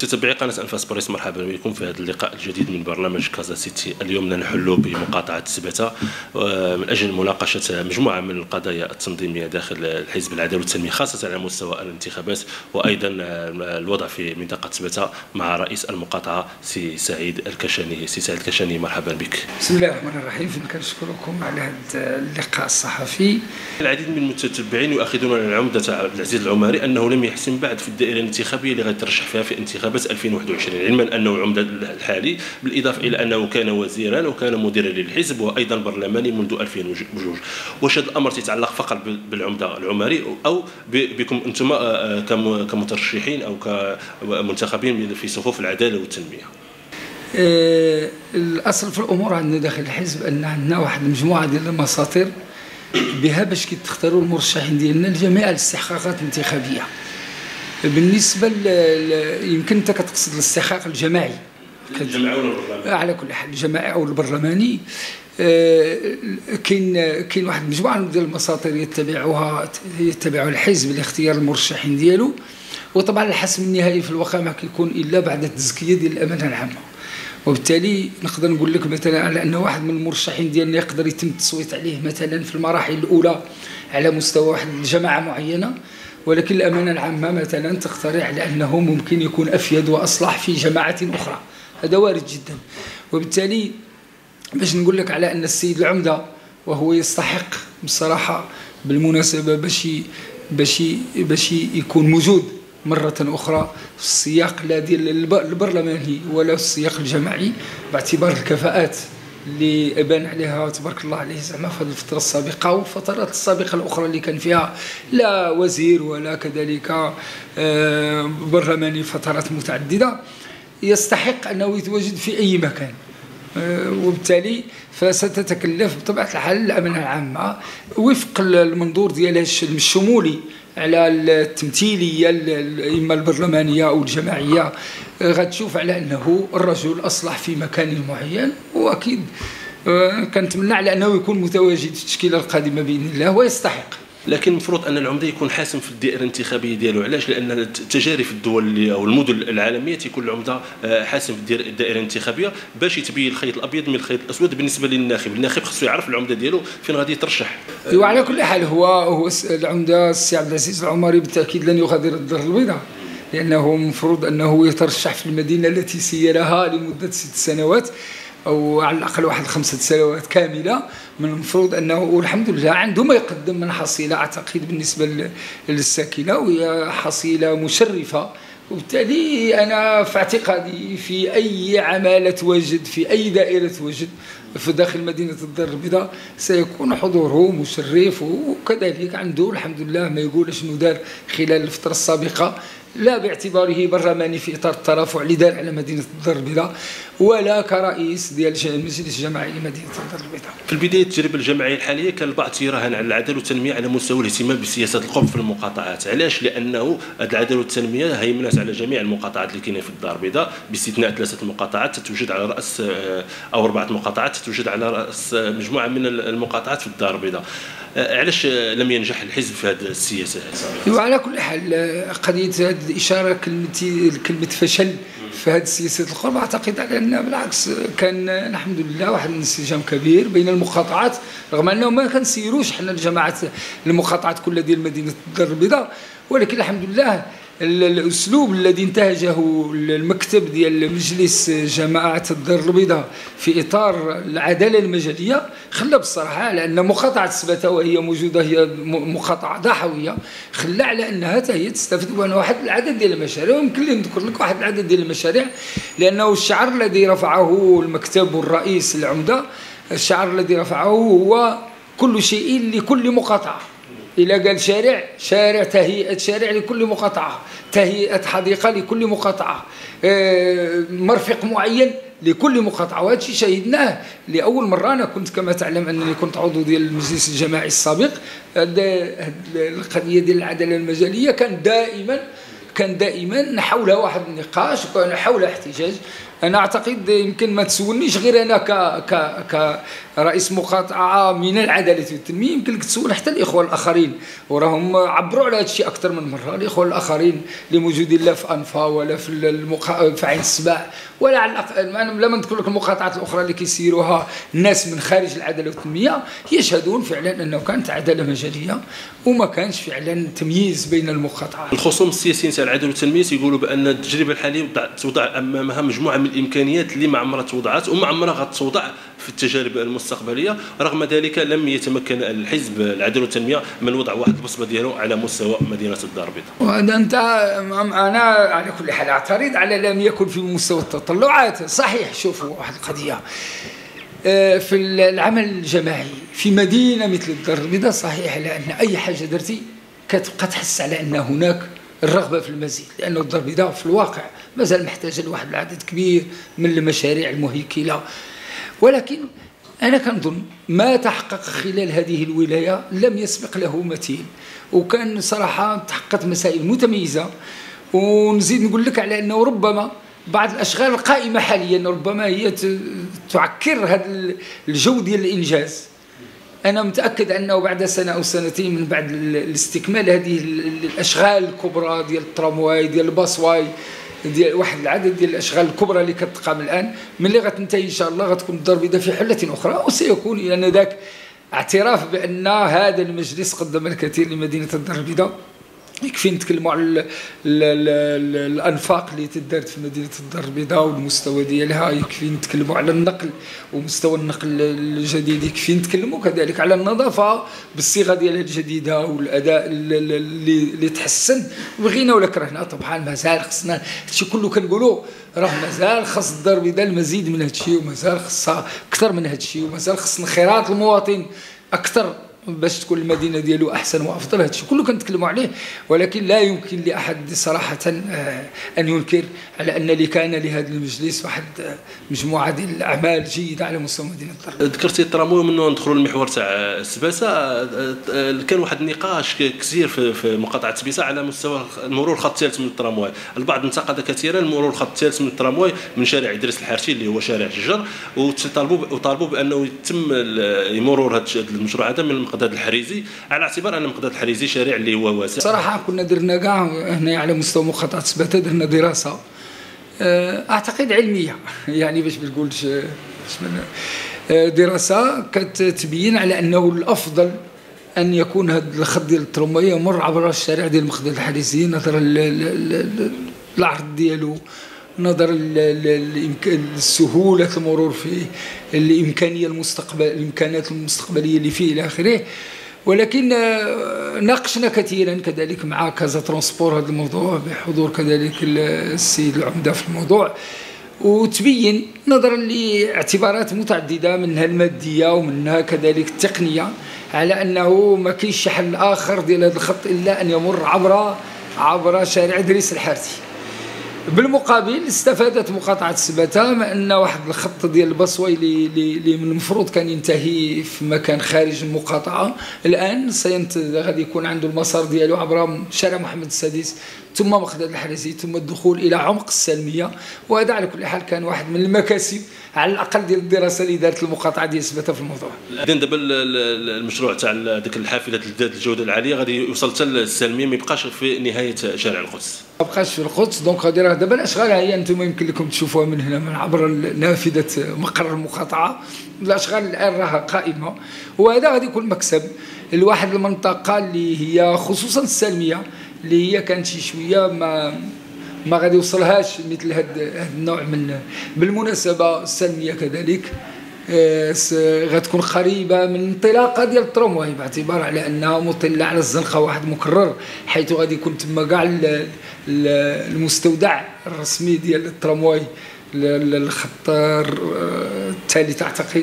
متتبعي قناة أنفاس بوريس، مرحبا بكم في هذا اللقاء الجديد من برنامج كازا سيتي. اليوم نحل بمقاطعة سبتة من أجل مناقشة مجموعة من القضايا التنظيمية داخل الحزب العدالة والتنمية، خاصة على مستوى الانتخابات، وأيضا الوضع في منطقة سبتة مع رئيس المقاطعة سي سعيد الكشاني. سي سعيد الكشاني، مرحبا بك. بسم الله الرحمن الرحيم. كنشكركم على هذا اللقاء الصحفي. العديد من المتتبعين يؤكدون على العمدة عبد العزيز العماري أنه لم يحسم بعد في الدائرة الانتخابية اللي غيترشح فيها في انتخابات 2021، علما أنه العمدة الحالي، بالإضافة إلى أنه كان وزيرا وكان مديرا للحزب وأيضا برلماني منذ 2002. واش هذا الأمر يتعلق فقط بالعمدة العماري أو بكم أنتم كمترشحين أو كمنتخبين في صفوف العدالة والتنمية؟ الأصل في الأمور عندنا داخل الحزب أن عندنا واحد المجموعة ديال المساطر بها باش كيتختاروا المرشحين ديالنا لجميع الاستحقاقات الانتخابيه. بالنسبه يمكن انت كتقصد الاستحقاق الجماعي، الجماعي ولا البرلماني؟ على كل حال الجماعي او البرلماني. كاين واحد المجموعه ديال المساطر يتبعوا الحزب لاختيار المرشحين ديالو، وطبعا الحسم النهائي في الواقع ما كيكون الا بعد التزكيه ديال الامانه العامه. وبالتالي نقدر نقول لك مثلا على ان واحد من المرشحين ديالنا يقدر يتم التصويت عليه مثلا في المراحل الاولى على مستوى واحد الجماعه معينه، ولكن الامانه العامه مثلا تقترح على انه ممكن يكون افيد واصلح في جماعه اخرى. هذا وارد جدا. وبالتالي باش نقول لك على ان السيد العمده وهو يستحق بصراحه بالمناسبه باش يكون موجود مرة أخرى في السياق لا ديال البرلماني ولا في السياق الجماعي، باعتبار الكفاءات اللي أبان عليها تبارك الله عليه زعما في هذه الفترة السابقة والفترات السابقة الأخرى اللي كان فيها لا وزير ولا كذلك برلماني فترات متعددة، يستحق أنه يتواجد في أي مكان. وبالتالي فستتكلف بطبيعة الحال الأمانة العامة وفق المنظور ديالها الشمولي على التمثيليه اما البرلمانيه او الجماعيه، غتشوف على انه الرجل اصلح في مكان معين، واكيد كنتمنى على انه يكون متواجد في التشكيله القادمه باذن الله ويستحق. لكن المفروض ان العمده يكون حاسم في الدائره الانتخابيه ديالو. علاش؟ لان التجارب في الدول او المدن العالميه تيكون العمده حاسم في الدائره الانتخابيه باش يتبين الخيط الابيض من الخيط الاسود بالنسبه للناخب. الناخب خصو يعرف العمده ديالو فين غادي يترشح. وعلى كل حال هو العمده السي عبد العزيز العماري بالتاكيد لن يغادر الدار البيضاء، لانه المفروض انه يترشح في المدينه التي سيرها لمده 6 سنوات او على الاقل 5 سنوات كامله. من المفروض انه الحمد لله عنده ما يقدم من حصيله اعتقد بالنسبه للساكنه، وهي حصيله مشرفه. وبالتالي انا في اعتقادي في اي عماله توجد في اي دائره توجد في داخل مدينه الدار البيضاء سيكون حضوره مشرف، وكذلك عنده الحمد لله ما يقول شنو دار خلال الفتره السابقه، لا باعتباره برلماني في اطار الترافع اللي دار على مدينه الدار البيضاء، ولا كرئيس ديال المجلس الجماعي لمدينه الدار البيضاء. في البدايه التجربه الجماعيه الحاليه كان البعض تيراهن على العداله والتنميه على مستوى الاهتمام بسياسه القرب في المقاطعات. علاش؟ لانه العداله والتنميه هيمنت على جميع المقاطعات اللي كاينين في الدار البيضاء باستثناء 3 مقاطعات تتوجد على راس او 4 مقاطعات تتوجد على راس مجموعه من المقاطعات في الدار البيضاء. علاش لم ينجح الحزب في هذه السياسه؟ وعلى كل حال قضيه هذه الاشاره كلمه فشل في هذه السياسه القرب، اعتقد على ان بالعكس كان الحمد لله واحد الانسجام كبير بين المقاطعات، رغم انه ما كنسيروش حنا الجماعات المقاطعات كلها ديال مدينه الدار البيضاء، ولكن الحمد لله الاسلوب الذي انتهجه المكتب ديال مجلس جماعه الدار البيضاء في اطار العداله المجاليه خلى بالصراحه على ان مقاطعه سبته وهي موجوده هي مقاطعه ضحويه، خلى على انها هي تستفيد من واحد العدد ديال المشاريع. ويمكن لي نذكر لك واحد العدد ديال المشاريع، لانه الشعار الذي رفعه المكتب والرئيس العمده، الشعار الذي رفعه هو كل شيء لكل مقاطعه. إلا قال شارع تهيئة شارع لكل مقاطعة، تهيئة حديقة لكل مقاطعة، مرفق معين لكل مقاطعة. وهذا الشيء شاهدناه لأول مرة. أنا كنت كما تعلم أنني كنت عضو ديال المجلس الجماعي السابق. القضية ديال العدالة المجالية كان دائما حولها واحد النقاش وكان حولها احتجاج. انا اعتقد يمكن ما تسولنيش غير انا كرئيس مقاطعه من العداله والتنميه، يمكن تسول حتى الاخوه الاخرين وراهم عبروا على هذا الشيء اكثر من مره، الاخوه الاخرين اللي موجودين لا في انفا ولا في عين السباع ولا على الاقل لما نذكر لك المقاطعات الاخرى اللي كيسيروها الناس من خارج العداله والتنميه يشهدون فعلا انه كانت عداله مجاليه وما كانش فعلا تمييز بين المقاطعات. الخصوم السياسيين تاع العداله والتنميه تيقولوا بان التجربه الحاليه توضع امامها مجموعه من الامكانيات اللي ما عمرها توضعت وما عمرها غتوضع في التجارب المستقبليه، رغم ذلك لم يتمكن الحزب العداله والتنميه من وضع واحد البصمه ديالو على مستوى مدينه الدار البيضاء. وهذا انت انا على كل حال اعترض على لم يكن في مستوى التطلعات. صحيح، شوفوا واحد القضيه في العمل الجماعي في مدينه مثل الدار البيضاء، صحيح لان اي حاجه درتي كتبقى تحس على ان هناك الرغبه في المزيد، لانه الدار البيضاء في الواقع مازال محتاجه لواحد العدد كبير من المشاريع المهيكله، ولكن انا كنظن ما تحقق خلال هذه الولايه لم يسبق له مثيل، وكان صراحه تحققت مسائل متميزه. ونزيد نقول لك على انه ربما بعض الاشغال القائمه حاليا ربما هي تعكر هذا الجو ديال الانجاز. انا متاكد انه بعد سنه او سنتين من بعد الاستكمال هذه الاشغال الكبرى ديال الترامواي ديال الباصواي ديال واحد العدد ديال الاشغال الكبرى اللي كتقام الان، ملي غتنتهي ان شاء الله غتكون الدار البيضاء في حله اخرى، وسيكون لان ذاك اعتراف بان هذا المجلس قدم الكثير لمدينه الدار البيضاء. يكفي نتكلموا على الانفاق اللي تدارت في مدينه الدار البيضاء والمستوى ديالها، يكفي نتكلموا على النقل ومستوى النقل الجديد، يكفي نتكلموا كذلك على النظافه بالصيغه ديالها الجديده والاداء اللي تحسن. بغينا ولا كرهنا طبعا مازال خصنا هادشي كله كنقولوا راه مازال خص الدار البيضاء المزيد من هادشي، ومازال خصها اكثر من هادشي، ومازال خص انخراط المواطن اكثر باش تكون المدينه ديالو احسن وافضل. هذا الشيء كله كنتكلموا عليه، ولكن لا يمكن لاحد صراحه ان ينكر على ان اللي كان لهذا المجلس واحد مجموعه ديال الاعمال جيده على مستوى مدينه الدار. ذكرتي التراموي ومنه ندخلوا للمحور تاع سباسه، كان واحد النقاش كثير في مقاطعه سبيسه على مستوى مرور الخط الثالث من الترامواي. البعض انتقد كثيرا مرور الخط الثالث من الترامواي من شارع ادريس الحارثي اللي هو شارع الجر، وطالبوا بانه يتم مرور هذا المشروع هذا من المقداد الحريزي، على اعتبار ان المقداد الحريزي شارع اللي هو واسع. صراحه كنا درنا كاع هنا على مستوى مقاطعه سباته درنا دراسه اعتقد علميه يعني باش ما نقولش دراسه كتبين على انه الافضل ان يكون هذا الخط ديال الترامواي يمر عبر الشارع ديال المقداد الحريزي نظرا للعرض ديالو، نظرا لسهوله المرور فيه، الامكانيات المستقبليه اللي فيه الى اخره. ولكن ناقشنا كثيرا كذلك مع كازا ترونسبور هذا الموضوع بحضور كذلك السيد العمده في الموضوع، وتبين نظرا لاعتبارات متعدده منها الماديه ومنها كذلك التقنيه على انه ما كاينش حل اخر ديال هذا الخط الا ان يمر عبر شارع ادريس الحارثي. بالمقابل استفادت مقاطعه سباته ما ان واحد الخط ديال البصوي اللي من المفروض كان ينتهي في مكان خارج المقاطعه، الان غادي يكون عنده المسار ديالو عبر شارع محمد السادس ثم مقداد الحريزي ثم الدخول الى عمق السالميه. وهذا على كل حال كان واحد من المكاسب على الاقل ديال الدراسه اللي دارت المقاطعه ديال سباته في الموضوع. اذن دابا المشروع تاع ديك الحافله ذات الجوده العاليه غادي يوصل حتى للسالميه، ما يبقاش في نهايه شارع القدس. ما بقاش في القدس، دونك غادي راه دابا الاشغال هي انتم يمكن لكم تشوفوها من هنا من عبر نافذه مقر المقاطعه، الاشغال الان راها قائمه، وهذا غادي يكون مكسب لواحد المنطقه اللي هي خصوصا السالميه اللي هي كانت شي شويه ما غادي يوصلهاش مثل هذا النوع من. بالمناسبه السالميه كذلك غتكون قريبه من انطلاقه ديال الترامواي باعتبار على انها مطله على الزنقه واحد مكرر، حيث غادي يكون تما كاع المستودع الرسمي ديال الترامواي الخط الثالث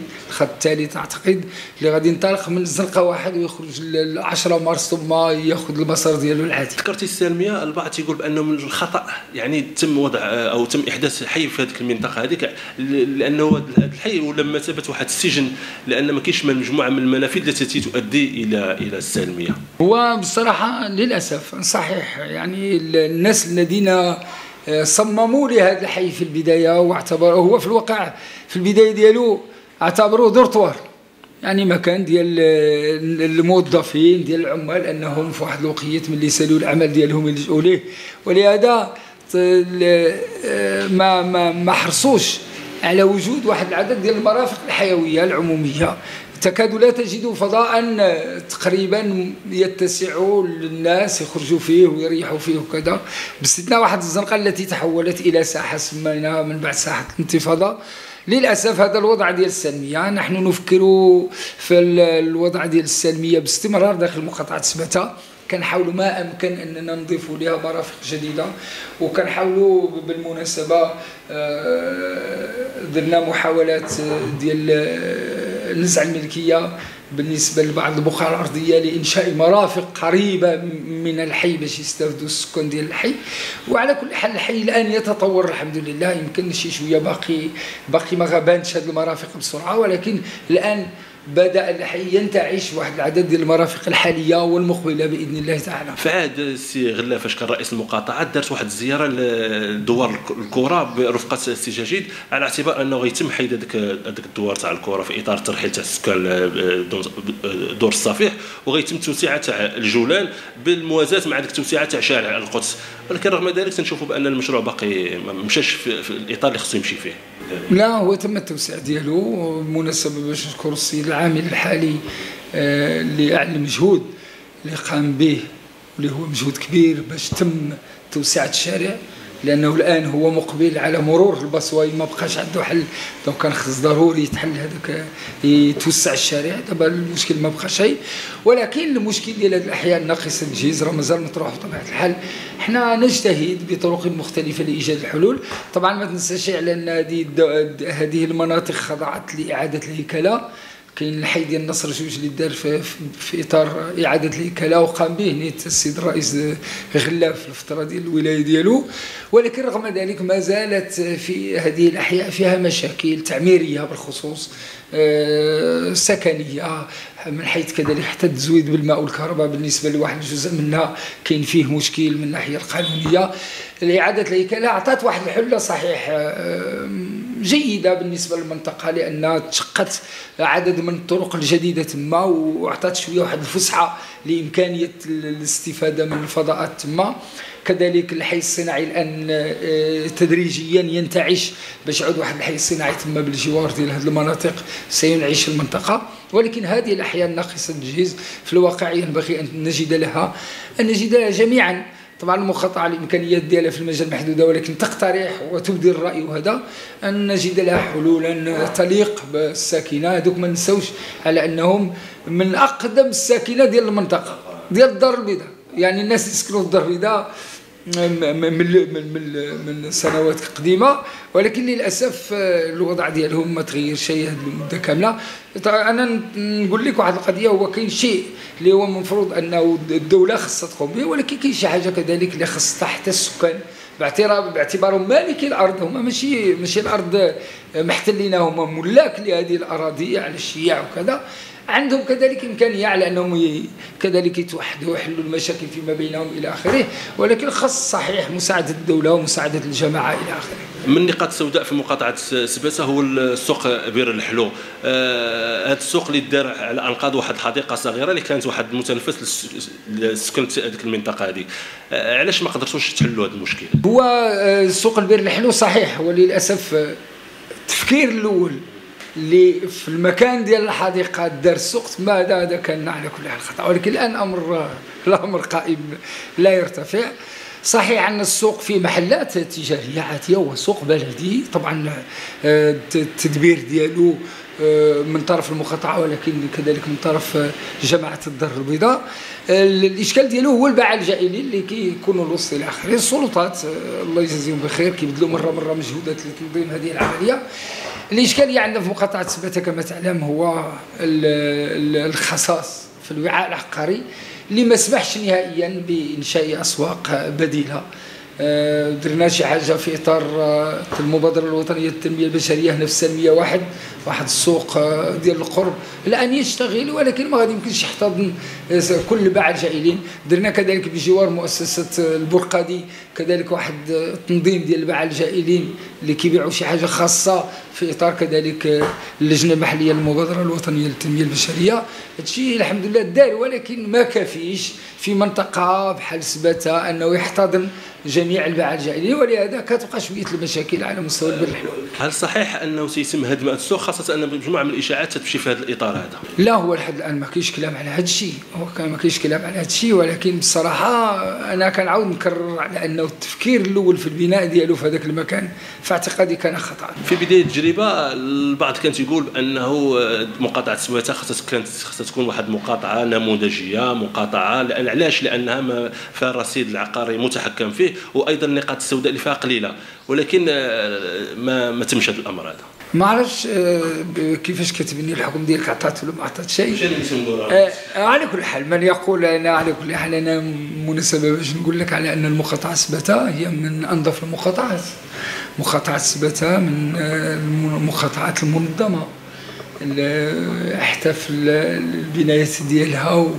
اعتقد اللي غادي ينطلق من الزنقه واحد ويخرج ل 10 مارس ثم ياخذ المسار ديالو العادي. ذكرتي السالميه، البعض تيقول بانه من الخطا يعني تم وضع او تم احداث حي في هذيك المنطقه هذيك، لانه هذا الحي ولا بمثابه واحد السجن، لان ما كاينش مجموعه من المنافذ التي تؤدي الى السالميه. هو بصراحه للاسف صحيح يعني الناس الذين صمموا لهذا الحي في البدايه، واعتبره هو في الواقع في البدايه ديالو اعتبروه دورتوار، يعني مكان ديال الموظفين ديال العمال انهم في واحد الوقيت ملي يسالوا العمل ديالهم يلجؤوا ليه، ولهذا ما حرصوش على وجود واحد العدد ديال المرافق الحيويه العموميه. تكاد لا تجد فضاء تقريبا يتسع للناس يخرجوا فيه ويريحوا فيه وكذا، باستثناء واحد الزنقه التي تحولت الى ساحه سميناها من بعد ساحه الانتفاضه. للاسف هذا الوضع ديال السلميه، نحن نفكر في الوضع ديال السلميه باستمرار داخل مقاطعه سبته، كنحاولوا ما امكن اننا نضيفوا لها مرافق جديده، وكنحاولوا بالمناسبه درنا محاولات ديال نزع الملكيه بالنسبه لبعض البقع الارضيه لانشاء مرافق قريبه من الحي باش يستافدوا السكان ديال الحي. وعلى كل حال الحي الان يتطور الحمد لله، يمكن شي شويه باقي ما غابانش هذه المرافق بسرعه، ولكن الان بدأ الحي ينتعش واحد العدد ديال المرافق الحاليه والمقبله باذن الله تعالى. في عهد السي غلا فاش كان رئيس المقاطعه دارت واحد الزياره لدوار الكره برفقه السي جديد، على اعتبار انه غيتم حيد هذيك الدوار تاع الكره في اطار الترحيل تاع السكان دور الصفيح، وغيتم توسعه تاع الجولان بالموازاه مع ديك التوسعه تاع شارع القدس، ولكن رغم ذلك تنشوفوا بان المشروع باقي ما مشاش في الاطار اللي خصو يمشي فيه. لا، هو تم التوسيع ديالو بالمناسبه باش نشكر السيد العامل الحالي اللي على المجهود اللي قام به، واللي هو مجهود كبير باش تم توسعه الشارع، لانه الان هو مقبل على مرور البصوي، ما بقاش عنده حل، دونك كان خص ضروري يتحل هذاك يتوسع الشارع. دابا المشكل ما بقى شيء، ولكن المشكل ديال هذه الاحياء الناقصه التجهيز راه مازال مطروح بطبيعه الحال. حنا نجتهد بطرق مختلفه لايجاد الحلول. طبعا ما تنساش على ان هذه المناطق خضعت لاعاده الهيكله. كاين الحي ديال النصر جوج اللي دار في اطار اعاده الهيكله وقام به نيت السيد الرئيس غلا في الفتره ديال الولايه ديالو، ولكن رغم ذلك ما زالت في هذه الاحياء فيها مشاكل تعميريه بالخصوص، سكنيه، من حيث كذلك حتى التزويد بالماء والكهرباء بالنسبه لواحد الجزء منها كاين فيه مشكل من الناحيه القانونيه. اعاده الهيكله اعطت واحد الحله صحيح جيده بالنسبه للمنطقه، لان تشقت عدد من الطرق الجديده تما، واعطت شويه واحد الفسحه لامكانيه الاستفاده من الفضاءات تما. كذلك الحي الصناعي الان تدريجيا ينتعش باش يعود واحد الحي الصناعي تما بالجوار ديال هذه المناطق سينعش المنطقه. ولكن هذه الاحياء الناقصه التجهيز في الواقع ينبغي ان نجد لها جميعا. طبعا المقاطعه الامكانيات ديالها في المجال محدوده، ولكن تقترح وتبدي الراي، وهذا ان نجد لها حلولا تليق بالساكنه. هذوك ما نساوش على انهم من اقدم الساكنه ديال المنطقه ديال الدار البيضاء، يعني الناس يسكنوا في الدار البيضاء من سنوات قديمه، ولكن للاسف الوضع ديالهم ما تغير شيء هذه المده كامله. انا نقول لك واحد القضيه، هو كاين شيء اللي هو المفروض انه الدوله خصها تقوم به، ولكن كاين شي حاجه كذلك اللي خصها حتى السكان باعتبارهم مالكي الارض، هما ماشي الارض محتلينها، هما ملاك لهذه الاراضي على الشياع وكذا، عندهم كذلك إمكانية على أنهم كذلك يتوحدوا ويحلوا المشاكل فيما بينهم إلى آخره، ولكن خاص صحيح مساعدة الدولة ومساعدة الجماعة إلى آخره. من النقاط السوداء في مقاطعة سبته هو السوق بير الحلو. هذا السوق اللي دار على أنقاض واحد الحديقة صغيرة اللي كانت واحد المتنفس لسكان هذيك المنطقة هذه. علاش ما قدرتوش تحلوا هذا المشكل؟ هو السوق البير الحلو صحيح، وللأسف التفكير الأول اللي في المكان ديال الحديقه دار السوق تما، هذا كان على كل حال خطا، ولكن الان الامر قائم لا يرتفع. صحيح ان السوق فيه محلات تجاريه عاديه، هو سوق بلدي طبعا التدبير ديالو من طرف المقاطعه، ولكن كذلك من طرف جماعه الدار البيضاء. الاشكال ديالو هو الباعه الجائلين اللي كيكونوا الوسط الى اخره. السلطات الله يجازيهم بخير كيبذلوا مره مجهودات لتنظيم هذه العمليه. الاشكاليه عندنا في مقاطعه سبته كما تعلم هو الخصاص في الوعاء العقاري اللي ما سمحش نهائيا بانشاء اسواق بديله. درنا شي حاجه في اطار المبادره الوطنيه للتنميه البشريه هنا في السلميه 1، واحد السوق ديال القرب الان يشتغل، ولكن ما غادي يمكنش يحتضن كل الباعة الجائلين. درنا كذلك بجوار مؤسسه البرقادي كذلك واحد التنظيم ديال الباعة الجائلين اللي كيبيعوا شي حاجه خاصه في اطار كذلك اللجنه المحليه للمبادره الوطنيه للتنميه البشريه. هادشي الحمد لله دار، ولكن ما كافيش في منطقه بحال سباته انه يحتضن جميع الباعة الجائلين، ولهذا كتبقى شويه المشاكل على مستوى البر الحلول. هل صحيح انه سيتم هدم السوق، خاصه ان مجموعه من الاشاعات تمشي في هذا الاطار هذا؟ لا، هو لحد الان ما كاينش كلام على هذا الشيء، ما كاينش كلام على هذا الشيء، ولكن بصراحه انا كنعاود نكرر على انه التفكير الاول في البناء ديالو في هذاك المكان في اعتقادي كان خطا. في بدايه التجربه البعض كان تيقول بانه مقاطعه سباته خاصها تكون واحد مقاطعه نموذجيه، مقاطعه علاش؟ لانها فيها الرصيد العقاري متحكم فيه، وايضا النقاط السوداء اللي فيها قليله، ولكن ما تمش هذا الامر هذا. ما عرفتش كيفاش كتبني الحكم ديالك، عطات ولا ما عطات شيء. على كل حال من يقول انا على كل حال انا مناسبه باش نقول لك على ان المقاطعه سباته هي من انظف المقاطعات. مقاطعه سباته من المقاطعات المنظمه، حتى في البنايات ديالها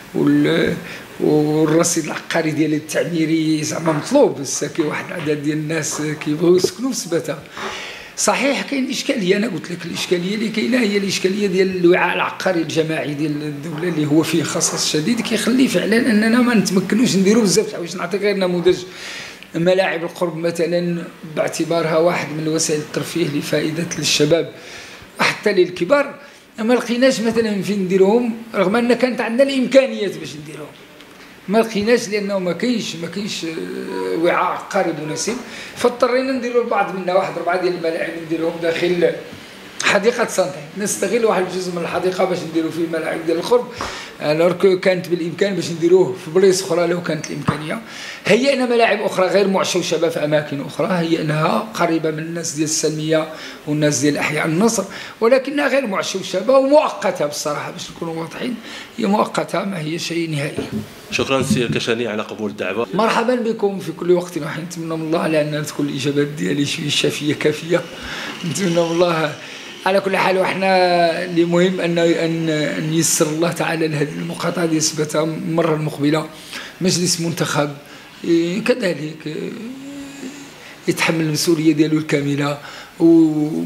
والرصيد العقاري ديال التعميري زعما مطلوب. بس كاين واحد العدد ديال الناس كيبغيو يسكنوا في سباته. صحيح كاين اشكاليه، انا قلت لك الاشكاليه اللي كاينه هي الاشكاليه ديال الوعاء العقاري الجماعي ديال الدوله اللي هو فيه خصص شديد كيخلي فعلا اننا ما نتمكنوش نديروا بزاف الحوايج. نعطيك غير نموذج، ملاعب القرب مثلا باعتبارها واحد من وسائل الترفيه لفائده للشباب حتى للكبار، ما لقيناش مثلا فين نديرهم، رغم ان كانت عندنا الامكانيات باش نديرهم ما لقيناش، لانه ما كاينش وعاء عقاري مناسب، فاضطرينا نديروا البعض منا واحد 4 ديال الملاعب نديروهم داخل حديقه سانتي، نستغل واحد الجزء من الحديقه باش نديروا فيه الملاعب ديال القرب. الوغ كانت بالامكان باش نديروه في بلايص اخرى لو كانت الامكانيه. هيئنا ملاعب اخرى غير معشوشه في اماكن اخرى، هيئناها قريبه من الناس ديال السلميه والناس ديال احياء النصر، ولكنها غير معشوشه ومؤقته بصراحه باش نكونوا واضحين، هي مؤقته ما هي شيء نهائي. شكرا سي الكشاني على قبول الدعوه. مرحبا بكم في كل وقت، وحين نتمنى من الله على ان تكون الاجابات ديالي شويه شافيه كافيه، نتمنى من الله. على كل حال وحنا اللي مهم ان ييسر الله تعالى لهذه المقاطعه ديال سباته المره المقبله مجلس منتخب كذلك يتحمل المسؤوليه ديالو الكامله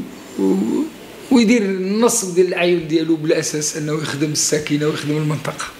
ويدير النصب ديال العيون ديالو بالاساس انه يخدم الساكنه ويخدم المنطقه.